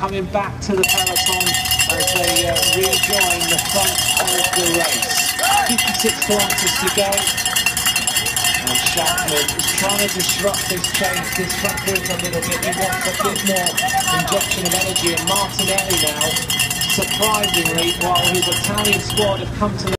coming back to the peloton as they rejoin the front of the race. 56 kilometres to go, and Shackman is trying to disrupt this change, this front group a little bit. He wants a bit more injection of energy, and Martinelli now, surprisingly, while his Italian squad have come to the